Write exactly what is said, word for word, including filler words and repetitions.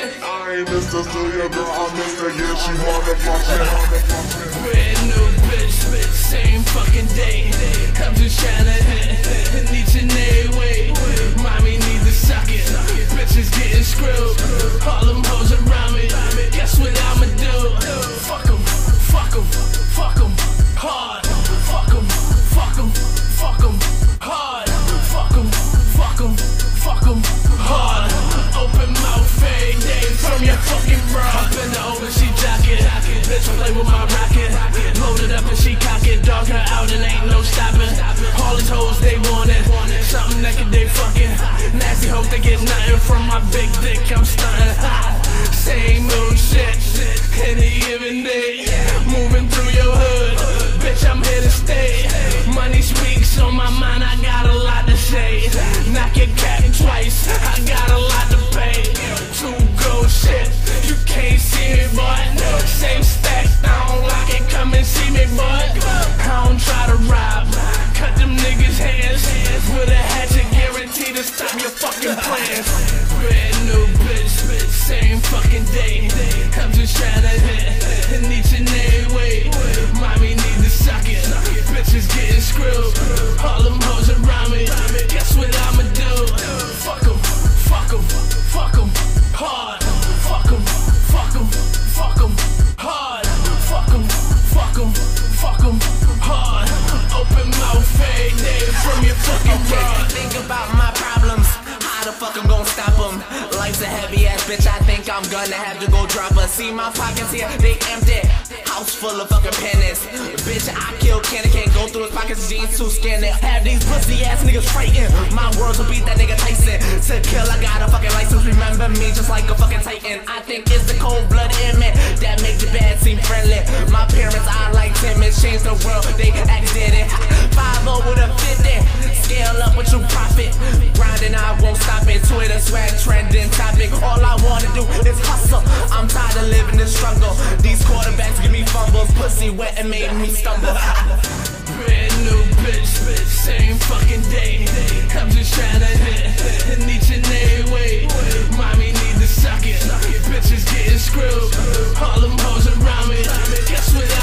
I ain't Mister Still your girl, I'm Mister Yeah, she motherfucking. Brand new bitch, bitch, same fucking day. I'm just tryna hit in each and every way. Mommy need to suck it. Bitches getting screwed. All them hoes around me. Guess what I'ma do? Fuck 'em, fuck 'em, fuck 'em hard. Fuck 'em, fuck 'em, fuck 'em hard. Fuck 'em, fuck 'em, fuck 'em hard. Open mouth fade day from your fucking bra. Up in the overseas jacket. Bitch play with my rocket. Load it up and she cock it. Dog her out and ain't no stopping. All these hoes they want it. Something naked they fucking. Nasty hope they get nothing from my big dick. I'm stunting. Same old shit. Any given day. Moving through your hood. Bitch, I'm here to stay. Money speaks on my mind. I got a lot to say. Knock your cap twice. I got a lot to pay. Two gold shit. You can't see me, but same stack. I don't like it. Come and see me, but I don't try to rob. Cut them niggas' hands with a hatchet, guaranteed to stop your fucking plans. Brand new bitch, bitch, same fucking day. I'm just trying to hit in each and every way. Mommy need to suck it. Bitches getting screwed. All them hoes around me. Guess what I'ma do? Fuck 'em, fuck 'em, fuck 'em hard. Fuck 'em, fuck 'em, fuck 'em hard. Fuck 'em, fuck 'em, fuck 'em hard. Open mouth fade day from your fucking bra. Think about my problems. How the fuck I'm gonna stop them? Life's a heavy ass bitch, I think I'm gonna have to go drop her. See my pockets here, they empty. House full of fucking pennies. Bitch, I kill Kenny, can't go through his pockets, jeans too skinny. Have these pussy ass niggas frightened. My words will beat that nigga Tyson. To kill, I got a fucking license. Remember me just like a fucking titan. I think it's the cold blood in me that makes the bad seem friendly. My parents, I like timid, change the world, they acted it. five oh with a fifty. Scale up with your profit. Grinding, I won't stop it. Twitter swag trending topic. All I wanna do is hustle. I'm tired of living this struggle. These quarterbacks give me fumbles. Pussy wet and made me stumble. Brand new bitch, bitch, same fucking day. I'm just tryna hit in each and every way. Mommy need to suck it. Bitches getting screwed. All them hoes around me. Guess what